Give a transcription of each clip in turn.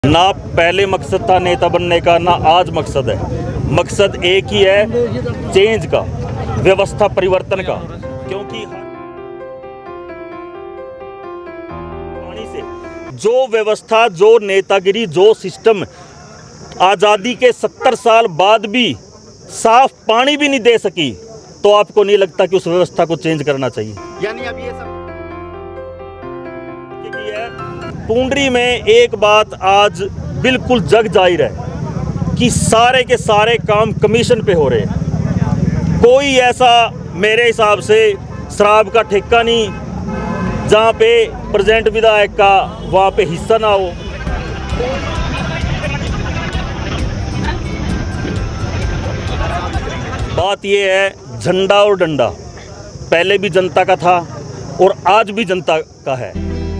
ना पहले मकसद था नेता बनने का, ना आज मकसद है। मकसद एक ही है, चेंज का, व्यवस्था परिवर्तन का। क्योंकि पानी से जो व्यवस्था, जो नेतागिरी, जो सिस्टम आज़ादी के 70 साल बाद भी साफ पानी भी नहीं दे सकी, तो आपको नहीं लगता कि उस व्यवस्था को चेंज करना चाहिए? यानी अब ये सब पूंडरी में एक बात आज बिल्कुल जग जाहिर है कि सारे के सारे काम कमीशन पे हो रहे हैं। कोई ऐसा मेरे हिसाब से शराब का ठेका नहीं जहाँ पे प्रेजेंट विधायक का वहाँ पे हिस्सा ना हो। बात ये है, झंडा और डंडा पहले भी जनता का था और आज भी जनता का है।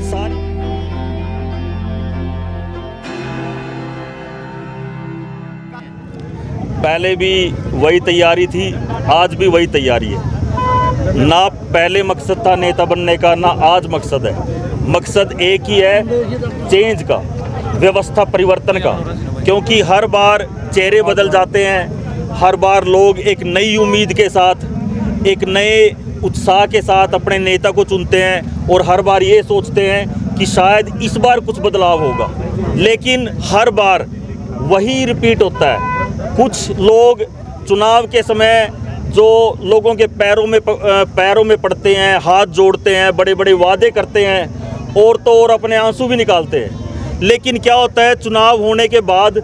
पहले भी वही तैयारी थी, आज भी वही तैयारी है। ना पहले मकसद था नेता बनने का, ना आज मकसद है। मकसद एक ही है, चेंज का, व्यवस्था परिवर्तन का। क्योंकि हर बार चेहरे बदल जाते हैं, हर बार लोग एक नई उम्मीद के साथ, एक नए उत्साह के साथ अपने नेता को चुनते हैं और हर बार ये सोचते हैं कि शायद इस बार कुछ बदलाव होगा, लेकिन हर बार वही रिपीट होता है। कुछ लोग चुनाव के समय जो लोगों के पैरों में पड़ते हैं, हाथ जोड़ते हैं, बड़े बड़े वादे करते हैं और तो और अपने आंसू भी निकालते हैं। लेकिन क्या होता है, चुनाव होने के बाद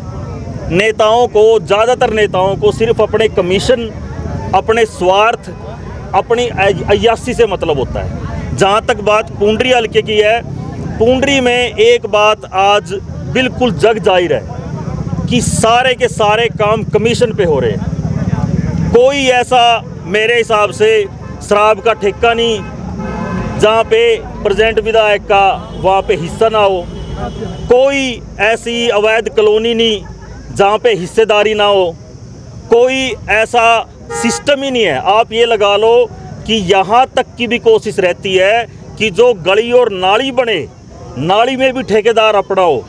नेताओं को, ज़्यादातर नेताओं को सिर्फ अपने कमीशन, अपने स्वार्थ, अपनी अय्यासी से मतलब होता है। जहाँ तक बात पूंडरी हल्के की है, पूंडरी में एक बात आज बिल्कुल जग जाहिर है कि सारे के सारे काम कमीशन पे हो रहे हैं। कोई ऐसा मेरे हिसाब से शराब का ठेका नहीं जहाँ पे प्रेजेंट विधायक का वहाँ पे हिस्सा ना हो। कोई ऐसी अवैध कॉलोनी नहीं जहाँ पे हिस्सेदारी ना हो। कोई ऐसा सिस्टम ही नहीं है। आप ये लगा लो कि यहाँ तक की भी कोशिश रहती है कि जो गली और नाली बने, नाली में भी ठेकेदार अपना हो।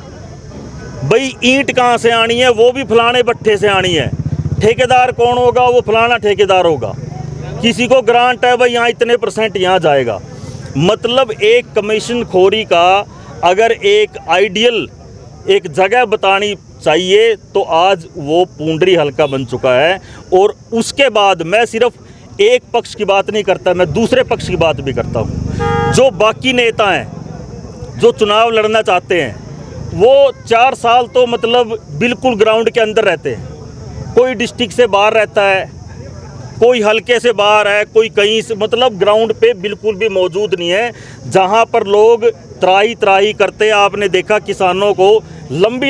भाई ईंट कहाँ से आनी है, वो भी फलाने भट्ठे से आनी है। ठेकेदार कौन होगा, वो फलाना ठेकेदार होगा। किसी को ग्रांट है, भाई यहाँ इतने % यहाँ जाएगा। मतलब एक कमीशन खोरी का अगर एक आइडियल एक जगह बतानी चाहिए तो आज वो पूंडरी हल्का बन चुका है। और उसके बाद मैं सिर्फ एक पक्ष की बात नहीं करता, मैं दूसरे पक्ष की बात भी करता हूँ। जो बाकी नेता हैं जो चुनाव लड़ना चाहते हैं, वो 4 साल तो मतलब बिल्कुल ग्राउंड के अंदर रहते हैं। कोई डिस्ट्रिक्ट से बाहर रहता है, कोई हल्के से बाहर है, कोई कहीं से, मतलब ग्राउंड पे बिल्कुल भी मौजूद नहीं है। जहाँ पर लोग त्राही करते हैं। आपने देखा किसानों को लंबी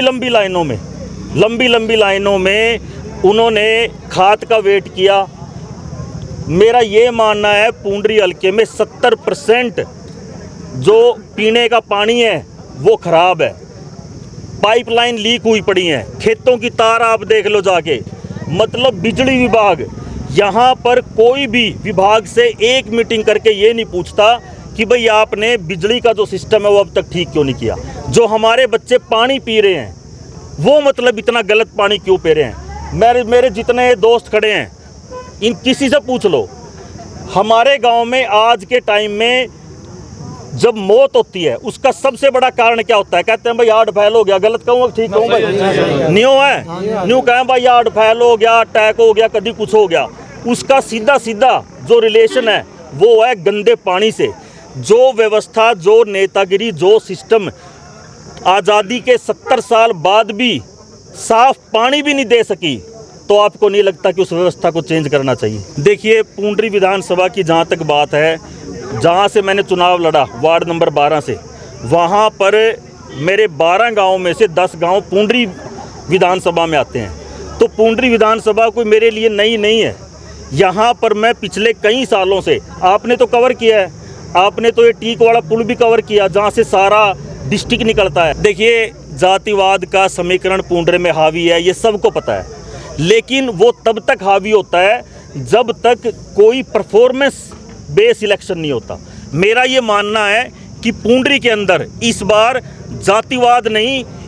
लंबी लाइनों में उन्होंने खाद का वेट किया। मेरा ये मानना है पूंडरी हल्के में 70% जो पीने का पानी है वो ख़राब है। पाइपलाइन लीक हुई पड़ी हैं, खेतों की तार आप देख लो जाके। मतलब बिजली विभाग यहाँ पर कोई भी विभाग से एक मीटिंग करके ये नहीं पूछता कि भाई आपने बिजली का जो सिस्टम है वो अब तक ठीक क्यों नहीं किया। जो हमारे बच्चे पानी पी रहे हैं वो मतलब इतना गलत पानी क्यों पी रहे हैं। मेरे जितने दोस्त खड़े हैं, इन किसी से पूछ लो, हमारे गाँव में आज के टाइम में जब मौत होती है उसका सबसे बड़ा कारण क्या होता है? कहते हैं भाई हार्ट फेल हो गया। गलत कहूँगा ठीक कहूँ भाई? न्यू है, न्यू कहें भाई हार्ट फेल हो गया, अटैक हो गया, कभी कुछ हो गया। उसका सीधा जो रिलेशन है वो है गंदे पानी से। जो व्यवस्था, जो नेतागिरी, जो सिस्टम आज़ादी के 70 साल बाद भी साफ पानी भी नहीं दे सकी, तो आपको नहीं लगता कि उस व्यवस्था को चेंज करना चाहिए? देखिए, पूंडरी विधानसभा की जहाँ तक बात है, जहाँ से मैंने चुनाव लड़ा वार्ड नंबर 12 से, वहाँ पर मेरे 12 गाँव में से 10 गाँव पूंडरी विधानसभा में आते हैं। तो पूंडरी विधानसभा कोई मेरे लिए नई नहीं है। यहाँ पर मैं पिछले कई सालों से, आपने तो कवर किया है, आपने तो ये टीक वाला पुल भी कवर किया जहाँ से सारा डिस्ट्रिक्ट निकलता है। देखिए, जातिवाद का समीकरण पूंडरी में हावी है, ये सबको पता है। लेकिन वो तब तक हावी होता है जब तक कोई परफॉर्मेंस बेस इलेक्शन नहीं होता। मेरा ये मानना है कि पूंडरी के अंदर इस बार जातिवाद नहीं,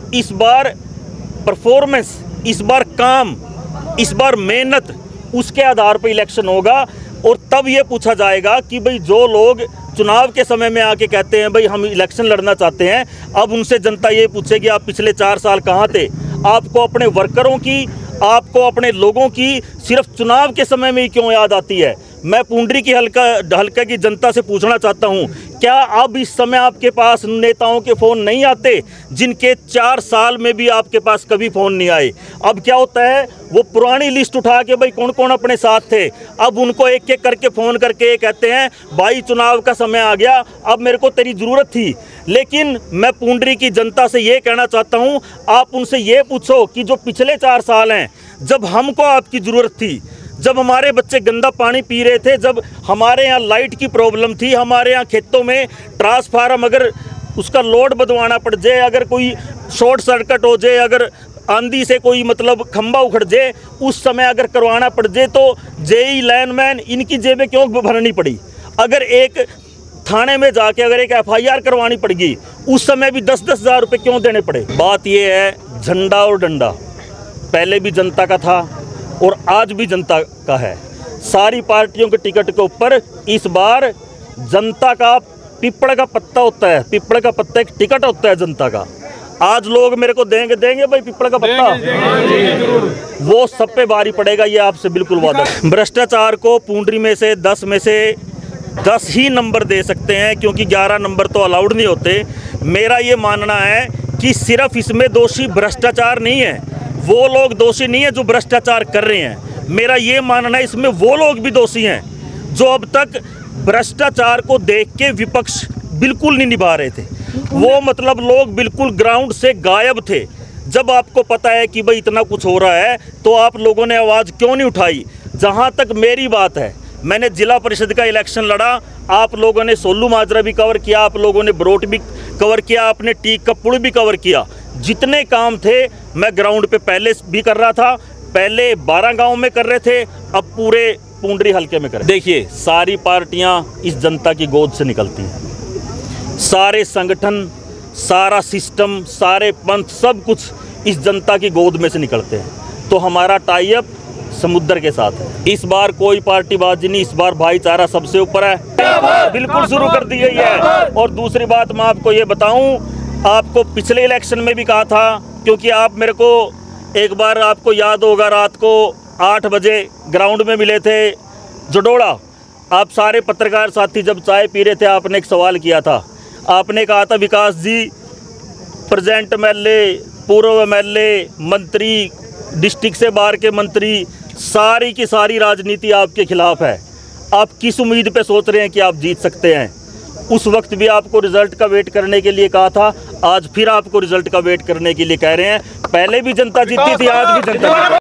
इस बार परफॉर्मेंस, इस बार काम, इस बार मेहनत, उसके आधार पर इलेक्शन होगा। और तब ये पूछा जाएगा कि भाई जो लोग चुनाव के समय में आके कहते हैं भाई हम इलेक्शन लड़ना चाहते हैं, अब उनसे जनता ये पूछेगी आप पिछले 4 साल कहाँ थे। आपको अपने वर्करों की, आपको अपने लोगों की सिर्फ चुनाव के समय में ही क्यों याद आती है। मैं पुंडरी की हल्का की जनता से पूछना चाहता हूं, क्या अब इस समय आपके पास नेताओं के फ़ोन नहीं आते जिनके 4 साल में भी आपके पास कभी फ़ोन नहीं आए। अब क्या होता है, वो पुरानी लिस्ट उठा के भाई कौन कौन अपने साथ थे, अब उनको एक एक करके फ़ोन करके कहते हैं भाई चुनाव का समय आ गया, अब मेरे को तेरी ज़रूरत थी। लेकिन मैं पुंडरी की जनता से ये कहना चाहता हूँ, आप उनसे ये पूछो कि जो पिछले 4 साल हैं, जब हमको आपकी ज़रूरत थी, जब हमारे बच्चे गंदा पानी पी रहे थे, जब हमारे यहाँ लाइट की प्रॉब्लम थी, हमारे यहाँ खेतों में ट्रांसफार्मर अगर उसका लोड बदलवाना पड़ जाए, अगर कोई शॉर्ट सर्किट हो जाए, अगर आंधी से कोई मतलब खंबा उखड़ जाए, उस समय अगर करवाना पड़ जाए तो जेई लाइनमैन इनकी जेबें क्यों भरनी पड़ी। अगर एक थाने में जाके अगर एक FIR करवानी पड़ेगी, उस समय भी 10-10 हज़ार रुपये क्यों देने पड़े। बात ये है, झंडा और डंडा पहले भी जनता का था और आज भी जनता का है। सारी पार्टियों के टिकट के ऊपर इस बार जनता का पीपड़ का पत्ता होता है, पीपड़ का पत्ता एक टिकट होता है जनता का। आज लोग मेरे को देंगे भाई पीपड़ का पत्ता, वो सब पे भारी पड़ेगा, ये आपसे बिल्कुल वादा। भ्रष्टाचार को पुंडरी में से 10 में से 10 ही नंबर दे सकते हैं, क्योंकि 11 नंबर तो अलाउड नहीं होते। मेरा ये मानना है कि सिर्फ इसमें दोषी भ्रष्टाचार नहीं है, वो लोग दोषी नहीं है जो भ्रष्टाचार कर रहे हैं। मेरा ये मानना है इसमें वो लोग भी दोषी हैं जो अब तक भ्रष्टाचार को देख के विपक्ष बिल्कुल नहीं निभा रहे थे। वो मतलब लोग बिल्कुल ग्राउंड से गायब थे। जब आपको पता है कि भाई इतना कुछ हो रहा है तो आप लोगों ने आवाज़ क्यों नहीं उठाई। जहाँ तक मेरी बात है, मैंने जिला परिषद का इलेक्शन लड़ा, आप लोगों ने सोलू माजरा भी कवर किया, आप लोगों ने बरोट भी कवर किया, आपने टीक का पुल भी कवर किया। जितने काम थे मैं ग्राउंड पे पहले भी कर रहा था, पहले 12 गांव में कर रहे थे, अब पूरे पुंडरी हल्के में कर रहे। देखिए, सारी पार्टियां इस जनता की गोद से निकलती हैं, सारे संगठन, सारा सिस्टम, सारे पंथ, सब कुछ इस जनता की गोद में से निकलते हैं। तो हमारा टाई अप समुद्र के साथ है। इस बार कोई पार्टीबाजी नहीं, इस बार भाईचारा सबसे ऊपर है, बिल्कुल शुरू कर दी गई है। और दूसरी बात मैं आपको ये बताऊं, आपको पिछले इलेक्शन में भी कहा था, क्योंकि आप मेरे को एक बार आपको याद होगा रात को 8 बजे ग्राउंड में मिले थे जडोड़ा। आप सारे पत्रकार साथी जब चाय पी रहे थे, आपने एक सवाल किया था, आपने कहा था विकास जी प्रेजेंट MLA, पूर्व MLA, मंत्री, डिस्ट्रिक्ट से बाहर के मंत्री, सारी की सारी राजनीति आपके खिलाफ है। आप किस उम्मीद पे सोच रहे हैं कि आप जीत सकते हैं। उस वक्त भी आपको रिजल्ट का वेट करने के लिए कहा था, आज फिर आपको रिजल्ट का वेट करने के लिए कह रहे हैं। पहले भी जनता जीती थी, आज भी जनता